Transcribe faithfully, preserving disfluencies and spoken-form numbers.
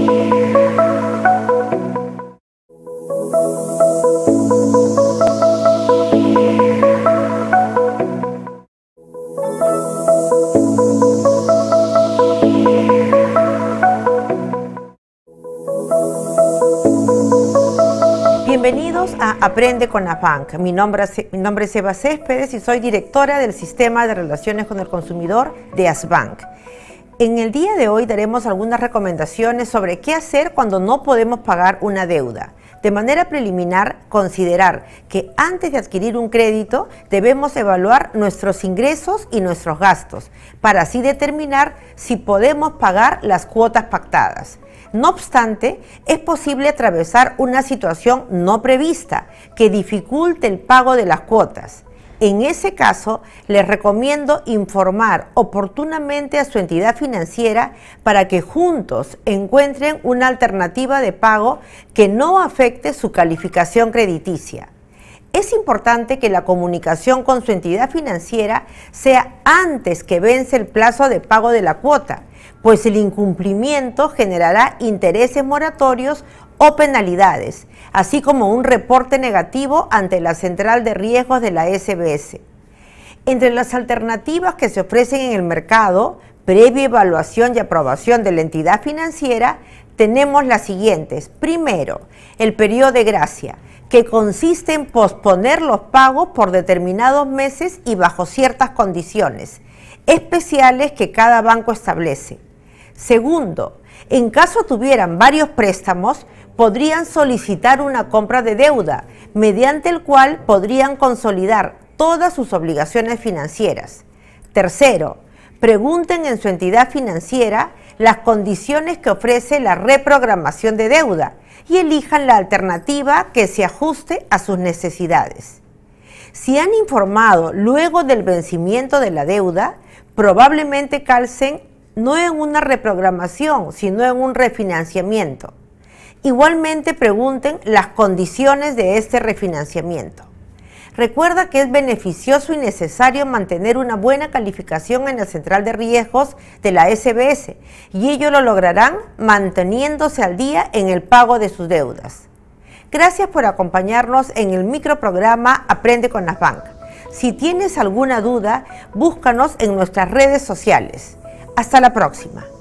Bienvenidos a Aprende con Asbank. Mi nombre, es, mi nombre es Eva Céspedes y soy directora del Sistema de Relaciones con el Consumidor de Asbank. En el día de hoy daremos algunas recomendaciones sobre qué hacer cuando no podemos pagar una deuda. De manera preliminar, considerar que antes de adquirir un crédito debemos evaluar nuestros ingresos y nuestros gastos para así determinar si podemos pagar las cuotas pactadas. No obstante, es posible atravesar una situación no prevista que dificulte el pago de las cuotas. En ese caso, les recomiendo informar oportunamente a su entidad financiera para que juntos encuentren una alternativa de pago que no afecte su calificación crediticia. Es importante que la comunicación con su entidad financiera sea antes que vence el plazo de pago de la cuota, pues el incumplimiento generará intereses moratorios o penalidades, así como un reporte negativo ante la Central de Riesgos de la S B S. Entre las alternativas que se ofrecen en el mercado, previa evaluación y aprobación de la entidad financiera, tenemos las siguientes. Primero, el periodo de gracia, que consiste en posponer los pagos por determinados meses y bajo ciertas condiciones especiales que cada banco establece. Segundo, en caso tuvieran varios préstamos, podrían solicitar una compra de deuda, mediante el cual podrían consolidar todas sus obligaciones financieras. Tercero, pregunten en su entidad financiera las condiciones que ofrece la reprogramación de deuda y elijan la alternativa que se ajuste a sus necesidades. Si han informado luego del vencimiento de la deuda, probablemente calcen no en una reprogramación, sino en un refinanciamiento. Igualmente pregunten las condiciones de este refinanciamiento. Recuerda que es beneficioso y necesario mantener una buena calificación en la Central de Riesgos de la S B S y ello lo lograrán manteniéndose al día en el pago de sus deudas. Gracias por acompañarnos en el microprograma Aprende con Asbank. Si tienes alguna duda, búscanos en nuestras redes sociales. Hasta la próxima.